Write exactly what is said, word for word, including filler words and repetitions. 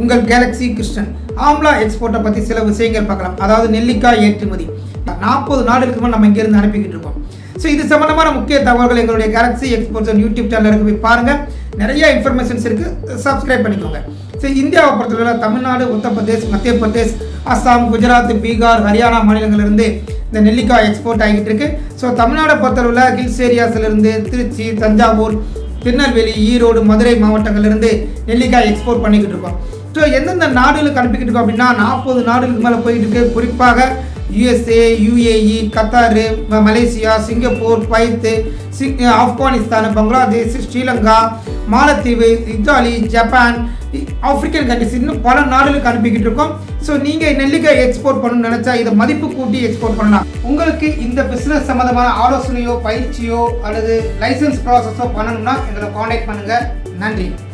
உங்கள் கேலக்ஸி கிருஷ்ணன். ஆம்லா எக்ஸ்போர்ட்டை பற்றி சில விஷயங்கள் பார்க்கலாம். அதாவது நெல்லிக்காய் ஏற்றுமதி நாற்பது நாடுகளுக்கு மேலே நம்ம இங்கேருந்து அனுப்பிக்கிட்டு இருக்கோம். ஸோ இது சம்பந்தமான முக்கிய தகவல்கள் எங்களுடைய கேலக்ஸி எக்ஸ்போர்ட்ஸ் யூடியூப் சேனலுக்கு போய் பாருங்கள். நிறைய இன்ஃபர்மேஷன்ஸ் இருக்குது, சப்ஸ்கிரைப் பண்ணிக்கோங்க. ஸோ இந்தியாவை பொறுத்தவரை தமிழ்நாடு, உத்தரப்பிரதேஷ், மத்திய பிரதேஷ், அஸ்ஸாம், குஜராத், பீகார், ஹரியானா மாநிலங்களிலிருந்து இந்த நெல்லிக்காய் எக்ஸ்போர்ட் ஆகிட்டு இருக்கு. ஸோ தமிழ்நாடை பொறுத்தளவில் ஹில்ஸ் ஏரியாஸ்லேருந்து திருச்சி, தஞ்சாவூர், திருநெல்வேலி, ஈரோடு, மதுரை மாவட்டங்கள்லேருந்து நெல்லிக்காய் எக்ஸ்போர்ட் பண்ணிக்கிட்டு இருக்கோம். ஸோ எந்தெந்த நாடுகளுக்கு அனுப்பிக்கிட்டு இருக்கோம் அப்படின்னா நாற்பது நாடுகளுக்கு மேலே போயிட்டு இருக்கு. குறிப்பாக USA, UAE, Qatar, Malaysia, Singapore, Kuwait, Afghanistan, Bangladesh, Sri Lanka, மாலத்தீவு, இத்தாலி, ஜப்பான், ஆப்பிரிக்கன் கண்ட்ரிஸ், இன்னும் பல நாடுகளுக்கு அனுப்பிக்கிட்டு இருக்கோம். ஸோ நீங்கள் நெல்லிக்காய் எக்ஸ்போர்ட் பண்ணணும்னு நினச்சா இதை மதிப்பு கூட்டி எக்ஸ்போர்ட் பண்ணலாம். உங்களுக்கு இந்த பிஸ்னஸ் சம்மந்தமான ஆலோசனையோ பயிற்சியோ அல்லது லைசன்ஸ் ப்ராசஸோ பண்ணணும்னா எங்களை காண்டாக்ட் பண்ணுங்கள். நன்றி.